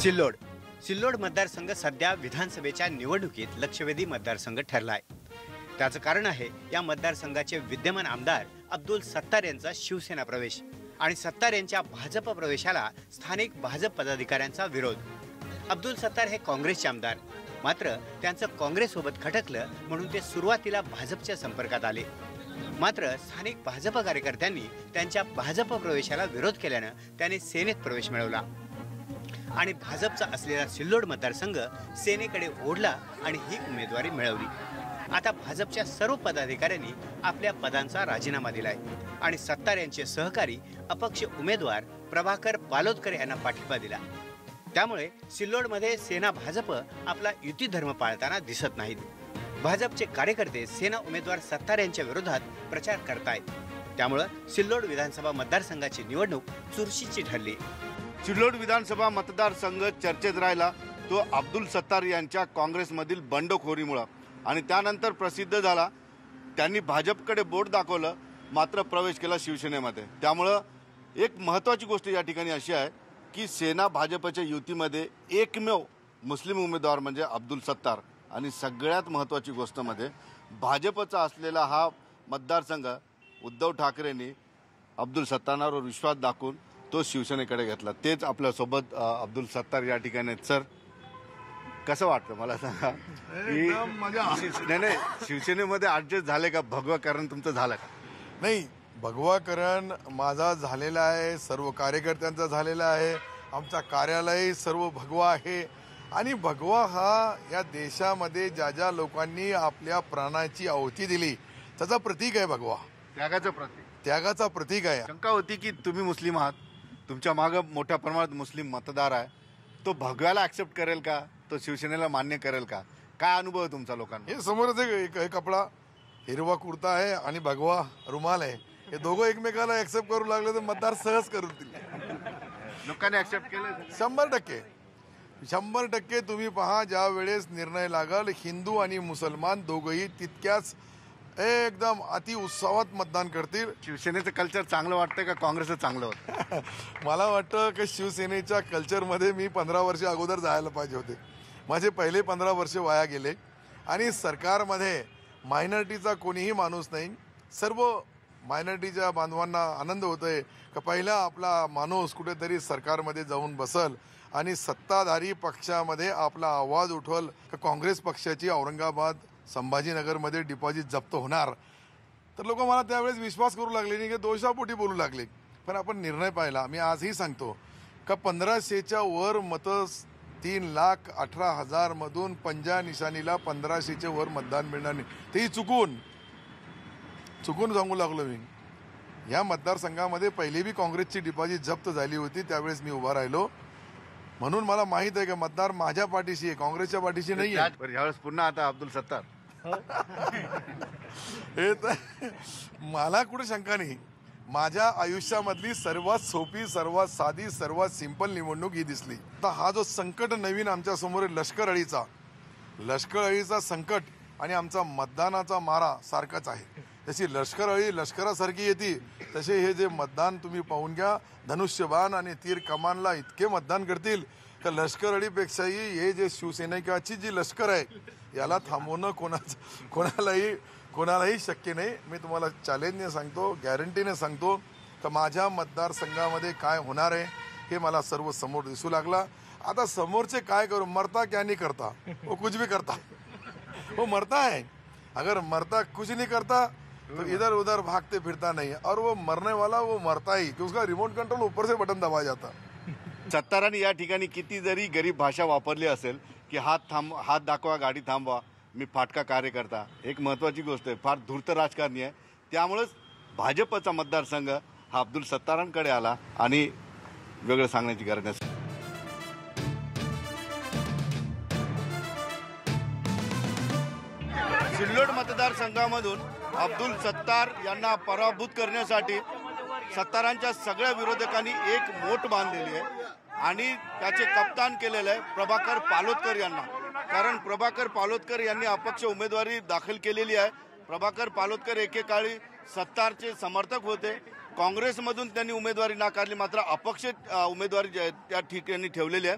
सिल्लोड सिल्लोड मतदारसंघ सध्या विधानसभेच्या निवडणुकीत लक्षवेधी मतदारसंघ ठरला आहे। त्याचं कारण आहे या मतदारसंघाचे विद्यमान आमदार अब्दुल सत्तार यांचा शिवसेना प्रवेश आणि सत्तार यांच्या भाजप प्रवेशाला स्थानिक भाजप पदाधिकाऱ्यांचा विरोध। अब्दुल सत्तार हे काँग्रेसचे आमदार, मात्र त्यांचं काँग्रेससोबत खटकलं म्हणून ते सुरुवातीला भाजपच्या संपर्कात आले। मात्र स्थानिक भाजप कार्यकर्त्यांनी त्यांच्या भाजप प्रवेशाला विरोध केल्यानं त्यांनी सेनेत प्रवेश मिळवला आणि भाजपचा असलेला सिल्लोड मतदारसंघ सेनेकडे ओढला आणि ही उमेदवारी मिळवली। आता भाजपच्या सर्व पदाधिकाऱ्यांनी आपल्या पदांचा राजीनामा दिलाय आणि सत्तार यांचे सहकारी अपक्ष उमेदवार प्रभाकर पालोदकर यांना पाठिंबा दिला। त्यामुळे सिल्लोडमध्ये सेना भाजप आपला युती धर्म पाळताना दिसत नाहीत। भाजपचे कार्यकर्ते सेना उमेदवार सत्तार यांच्या विरोधात प्रचार करतायत। त्यामुळे सिल्लोड विधानसभा मतदारसंघाची निवडणूक चुरशीची ठरली। सिल्लोड विधानसभा मतदारसंघ चर्चेत राहिला तो अब्दुल सत्तार यांच्या काँग्रेसमधील बंडखोरीमुळे आणि त्यानंतर प्रसिद्ध झाला। त्यांनी भाजपकडे बोट दाखवलं, मात्र प्रवेश केला शिवसेनेमध्ये। त्यामुळे एक महत्त्वाची गोष्ट या ठिकाणी अशी आहे की सेना भाजपच्या युतीमध्ये एकमेव मुस्लिम उमेदवार म्हणजे अब्दुल सत्तार आणि सगळ्यात महत्त्वाची गोष्ट म्हणजे भाजपचा असलेला हा मतदारसंघ उद्धव ठाकरेंनी अब्दुल सत्तारांवर विश्वास दाखवून तो शिवसेनेकडे घेतला। तेच आपल्यासोबत अब्दुल सत्तार या ठिकाणी आहेत। सर, कसं वाटतं मला सांगा? नाही, शिवसेनेमध्ये ॲडजस्ट झाले का? भगवाकरण तुमचं झालं का? नाही, भगवाकरण माझा झालेला आहे, सर्व कार्यकर्त्यांचा झालेला आहे, आमचा कार्यालय सर्व भगवा आहे आणि भगवा हा या देशामध्ये ज्या ज्या लोकांनी आपल्या प्राणाची आहुती दिली त्याचा प्रतीक आहे। भगवा त्यागाचा प्रतीक आहे। शंका होती की तुम्ही मुस्लिम आहात, तुमच्या मागं मोठ्या प्रमाणात मुस्लिम मतदार आहे, तो भगव्याला ॲक्सेप्ट करेल का? तो शिवसेनेला मान्य करेल का? काय अनुभव आहे तुमचा लोकांना? हे समोरच एक कपडा हिरवा कुर्ता आहे आणि भगवा रुमाल आहे, हे दोघं एकमेकाला ॲक्सेप्ट करू लागले तर मतदार सहज करून दिले। लोकांनी ॲक्सेप्ट केलं 100%। तुम्ही पहा, ज्या वेळेस निर्णय लागल हिंदू आणि मुसलमान दोघंही तितक्याच एकदम अति उत्साहात मतदान करतील। शिवसेनेचं कल्चर चांगलं वाटतं का काँग्रेसचं चांगलं होतं? मला वाटतं की शिवसेनेच्या कल्चरमध्ये मी 15 वर्ष अगोदर जायला पाहिजे होते। माझे पहिले 15 वर्ष वाया गेले आणि सरकारमध्ये मायनॉरिटीचा कोणीही माणूस नाही। सर्व मायनॉरिटीच्या बांधवांना आनंद होतोय की पहिला आपला माणूस कुठेतरी सरकारमध्ये जाऊन बसल आणि सत्ताधारी पक्षामध्ये आपला आवाज उठवल की काँग्रेस पक्षाची औरंगाबाद संभाजीनगरमध्ये डिपॉझिट जप्त होणार। तर लोक मला त्यावेळेस विश्वास करू लागले नाही की दोषापोटी बोलू लागले। पण आपण निर्णय पाहिला। मी आजही सांगतो का 1500च्या वर मतं 3,18,000 मधून पंजा निशाणीला 1500च्या वर मतदान मिळणार नाही, तेही चुकून सांगू लागलो मी। या मतदारसंघामध्ये पहिली बी काँग्रेसची डिपॉझिट जप्त झाली होती, त्यावेळेस मी उभा राहिलो म्हणून मला माहित आहे की मतदार माझ्या पाठीशी आहे, काँग्रेसच्या पाठीशी नाही आहे। यावेळेस पुन्हा आता अब्दुल सत्तार हे तर मला कुठे शंका नाही। माझ्या आयुष्यामधली सर्वात सोपी, सर्वात साधी, सर्वात सिंपल निवडणूक ही दिसली। आता हा जो संकट नवीन आमच्या समोर लष्कर अळीचा संकट आणि आमचा मतदानाचा मारा सारखाच आहे। जशी लष्कर अळी लष्करासारखी येते तसे हे जे मतदान तुम्ही पाहून घ्या, धनुष्यबाण आणि तीर कमानला इतके मतदान करतील तर लष्कर अळीपेक्षाही हे जे शिवसैनिकाची जी लष्कर आहे याला थांबवणं कोणालाही शक्य नाही। मी तुम्हाला चॅलेंजने सांगतो, गॅरंटीने सांगतो तर माझ्या मतदारसंघामध्ये काय होणार आहे हे मला सर्व समोर दिसू लागला। आता समोरचे काय करू, मरता क्या नहीं करता, वो कुछ भी करता, वो मरता है। अगर मरता कुछ नहीं करता तो इधर उधर भागते फिरता नहीं, और वो मरने वाला वो मरता ही कि उसका रिमोट कंट्रोल ऊपर से बटन दबाया जाता। सत्तारांनी या ठिकाणी किती जरी गरीब भाषा वापरली असेल की हात दाखवा, गाडी थांबवा, मी फाटका कार्यकर्ता, एक महत्त्वाची गोष्ट आहे, फार धूर्त राजकारणी आहे। त्यामुळेच भाजपचा मतदारसंघ हा अब्दुल सत्तारांकडे आला आणि वेगळं सांगण्याची गरज नसेल। सिल्लोड मतदारसंघामधून अब्दुल सत्तार यांना पराभूत करण्यासाठी सत्तारांच्या सगळ्या विरोधकांनी एक मोठ बांधलेली आहे आणि त्याचे कप्तान केलेलं आहे प्रभाकर पालोदकर यांना। कारण प्रभाकर पालोदकर यांनी अपक्ष उमेदवारी दाखल केलेली आहे। प्रभाकर पालोदकर एकेकाळी सत्तारचे समर्थक होते, काँग्रेसमधून त्यांनी उमेदवारी नाकारली, मात्र अपक्ष उमेदवारी त्या ठिकाणी ठेवलेली आहे।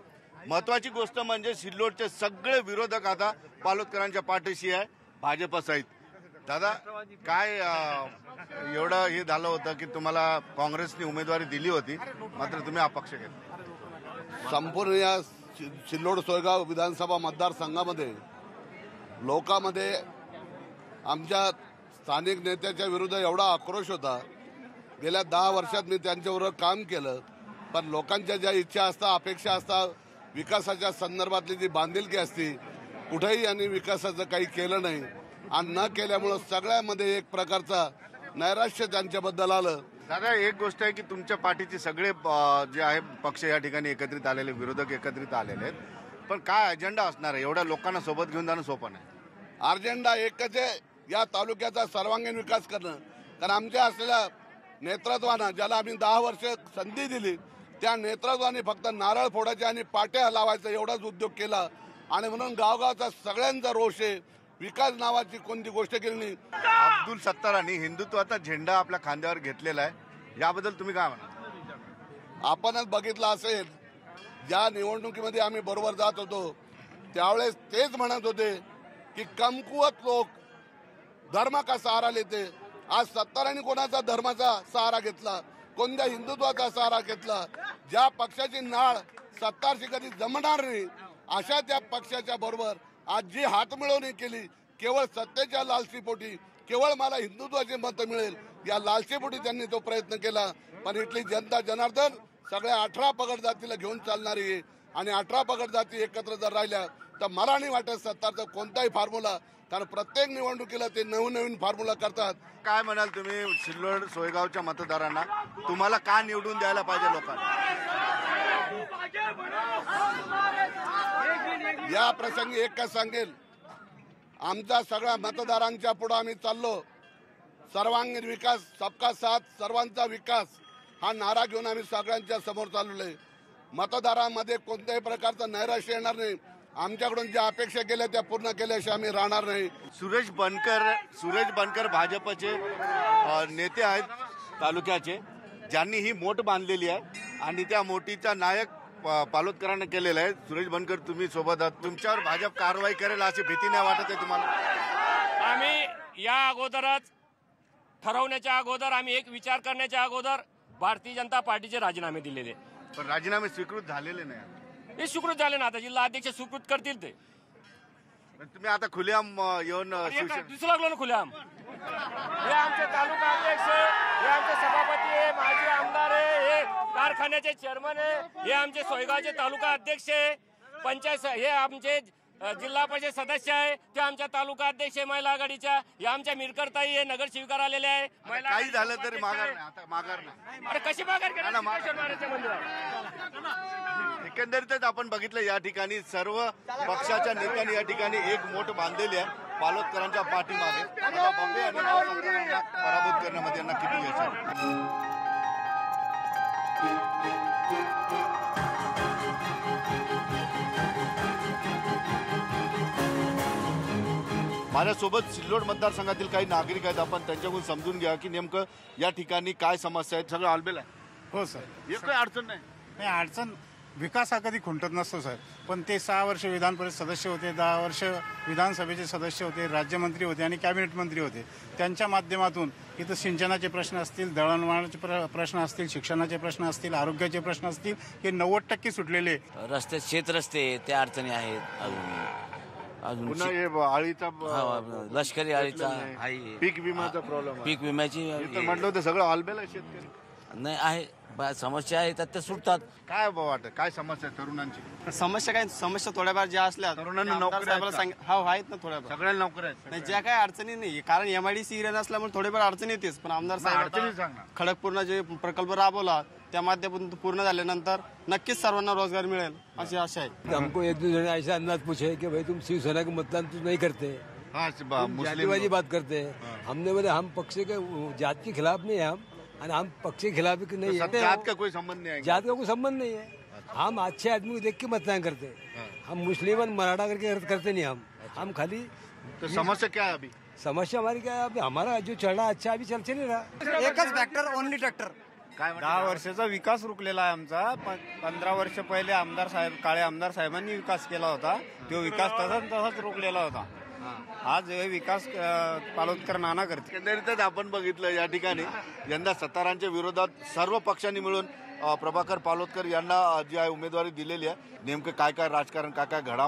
महत्वाची गोष्ट म्हणजे सिल्लोडचे सगळे विरोधक आता पालोदकरांच्या पाठीशी आहे, भाजपसहित. दादा, काय एवढं हे झालं होतं की तुम्हाला काँग्रेसने उमेदवारी दिली होती, मात्र तुम्ही अपक्ष घेतला. संपूर्ण या सिल्लोड सोयगाव विधानसभा मतदारसंघामध्ये लोकांमध्ये आमच्या स्थानिक नेत्याच्या विरुद्ध एवढा आक्रोश होता. गेल्या 10 वर्षात मी त्यांच्याबरोबर काम केलं, पण लोकांच्या ज्या इच्छा असतात, अपेक्षा असतात, विकासाच्या संदर्भातली जी बांधिलकी असते, कुठेही यांनी विकासाचं काही केलं नाही. आणि न केल्यामुळं सगळ्यामध्ये एक प्रकारचा नैराश्य त्यांच्याबद्दल आलं. दादा, एक गोष्ट आहे की तुमच्या पाठीचे सगळे जे आहे पक्ष या ठिकाणी एकत्रित आलेले, विरोधक एकत्रित आलेले आहेत, पण काय अजेंडा असणार आहे? एवढ्या लोकांना सोबत घेऊन जाणं सोपं नाही. अजेंडा एकच आहे, या तालुक्याचा सर्वांगीण विकास करणं. कारण आमच्या असलेल्या नेतृत्वानं, ज्याला आम्ही 10 वर्ष संधी दिली, त्या नेतृत्वाने फक्त नारळ फोडायचे आणि पाट्या लावायचा एवढाच उद्योग केला. आणि म्हणून गावगावचा सगळ्यांचा रोष आहे, विकास नावाची कोणती गोष्ट केली नाही. अब्दुल सत्तारांनी हिंदुत्वाचा झेंडा आपल्या खांद्यावर घेतलेला आहे, याबद्दल तुम्ही काय म्हणा? आपणच बघितलं असेल, ज्या निवडणुकीमध्ये आम्ही बरोबर जात होतो त्यावेळेस तेच म्हणत होते की कमकुवत लोक धर्म का सहारा लेते. आज सत्तारांनी कोणाचा धर्माचा सहारा घेतला? कोणत्या हिंदुत्वाचा सहारा घेतला? ज्या पक्षाची नाळ सत्तारशी कधी जमणार नाही, अशा त्या पक्षाच्या बरोबर आज जी हातमिळवणी केली, केवळ सत्तेच्या लालसीपोटी, केवळ मला हिंदुत्वाची मतं मिळेल या लालसीपोटी त्यांनी तो प्रयत्न केला. पण इथली जनता जनार्दन सगळ्या 18 पगड जातीला घेऊन चालणारी आहे. आणि 18 पगड जाती एकत्र जर राहिल्या तर मला नाही वाटत सत्तारचा कोणताही फॉर्म्युला, कारण प्रत्येक निवडणुकीला ते नवीन फॉर्म्युला करतात. काय म्हणाल तुम्ही सिल्लोड सोयगावच्या मतदारांना, तुम्हाला का निवडून द्यायला पाहिजे लोकांना? या प्रसंगी एकच सांगेल, आमच्या सगळ्या मतदारांच्या पुढे आम्ही चाललो. सर्वांगीण विकास, सबका साथ, सर्वांचा विकास हा नारा घेऊन आम्ही सगळ्यांच्या समोर चाललेलो आहे. मतदारांमध्ये कोणत्याही प्रकारचं नैराश्य येणार नाही. आमच्याकडून ज्या अपेक्षा केल्या त्या पूर्ण केल्याशिवाय आम्ही राहणार नाही. सुरेश बनकर भाजपचे नेते आहेत तालुक्याचे, ज्यांनी ही मोठ बांधलेली आहे आणि त्या मोठीचा नायक पालोदकरांना केलेला आहे. सुरेश बनकर, तुम्ही सोबत आहात, तुमच्यावर भाजप कारवाई करेल अशी भीती नाही वाटत आहे तुम्हाला? आम्ही या अगोदरच ठरवण्याच्या अगोदर, आम्ही एक विचार करण्याच्या अगोदर भारतीय जनता पार्टीचे राजीनामे दिलेले. पण राजीनामे स्वीकृत झालेले नाही. हे स्वीकृत झाले ना, आता जिल्हा अध्यक्ष स्वीकृत करतील ते. पण तुम्ही आता खुलेआम येऊन दिसू लागलो ना खुलेआम. हे आमचे तालुका अध्यक्ष आहे, हे आमचे सभापती आहे, माजी आमदार आहे, हे कारखान्याचे चेअरमन आहे, हे आमचे सोयगावचे तालुका अध्यक्ष आहे, पंचायत, हे आमचे जिल्हा परिषद सदस्य आहे, ते आमच्या तालुका अध्यक्ष आहे महिला आघाडीच्या, हे आमच्या मिरकरताई आहे, नगरसेविका आलेले आहे. काही झालं तरी माघार नाही, आता माघार नाही. अरे कशी माघार केली? एकंदरीतच आपण बघितलं, या ठिकाणी सर्व पक्षाच्या नेत्यांनी या ठिकाणी एक मोठ बांधलेली आहे पालोदकरांच्या पाठीमागे. आता बघूया यांना पराभूत करण्यामध्ये यांना किती यश आहे. माझ्यासोबत सिल्लोड मतदारसंघातील काही नागरिक आहेत, आपण त्यांच्याकडून समजून घ्या की नेमकं या ठिकाणी काय समस्या आहेत. सगळं आलबेल आहे? हो सर, एक काही अडचण नाही. नाही अडचण, विकास हा कधी खुंटत नसतो सर. पण ते 6 वर्ष विधान परिषद सदस्य होते, 10 वर्ष विधानसभेचे सदस्य होते, राज्यमंत्री होते आणि कॅबिनेट मंत्री होते. त्यांच्या माध्यमातून इथं सिंचनाचे प्रश्न असतील, दळणवळणाचे प्रश्न असतील, शिक्षणाचे प्रश्न असतील, आरोग्याचे प्रश्न असतील, हे 90% सुटलेले. रस्ते, शेतरस्ते, त्या अडचणी आहेत. अजून पुन्हा हे आळीचा लष्करी आळीचा आहे, पीक विम्याचा प्रॉब्लेम, पीक विम्याची म्हटलं होतं सगळं आलबेल आहे. शेतकरी नाही आहे, समस्या येतात त्या सुटतात. काय वाटत, काय समस्या आहे तरुणांची? समस्या काय, समस्या थोड्याफार ज्या असल्या तरुणांना आमदार नोकऱ्या साहेबाला आहेत सांग, हो आहेत ना थोड्याफार. सगळ्या नोकऱ्या आहेत. नाही, ज्या काही अडचणी नाही, कारण MIDC एरिया नसल्यामुळे थोडेफार अडचणी येतेच. पण आमदार साहेब अडचणी सांग ना. खडकपूरला जे प्रकल्प राबवला त्या माध्यमातून पूर्ण झाल्यानंतर नक्कीच सर्वांना रोजगार मिळेल अशी आशा आहे. हमको एक दो जने ऐसा अंदाज पूछे कि भाई तुम शिवसेना के मतदान तो नहीं करते, जातिवादी बात करते हैं. हमने बोले हम पक्ष के जात के खिलाफ नहीं है, हम हम पक्ष के खिलाफ नहीं है. जात का कोई संबंध नहीं है. जात का कोई संबंध नहीं है. हम अच्छे आदमी को देख के मतदान करते हैं. हम मुस्लिम मराठा करके करते नहीं. हम खाली. तो समस्या क्या है अभी? समस्या हमारी क्या है, अभी हमारा जो चल रहा अच्छा अभी चल नहीं रहा. एकच फॅक्टर, ओनली ट्रॅक्टर. काय म्हणते 10 वर्षाचा विकास रुकलेला आहे आमचा. 15 वर्ष पहिले आमदार साहेब, काळे आमदार साहेबांनी विकास केला होता. तो विकास तसाच रोखलेला होता. आज हे विकास पालोदकर नाना करते. एकंदरीतच आपण बघितलं या ठिकाणी यंदा सत्तारांच्या विरोधात सर्व पक्षांनी मिळून प्रभाकर पालोदकर यांना जी आहे उमेदवारी दिलेली आहे. नेमकं काय काय राजकारण, काय काय घडा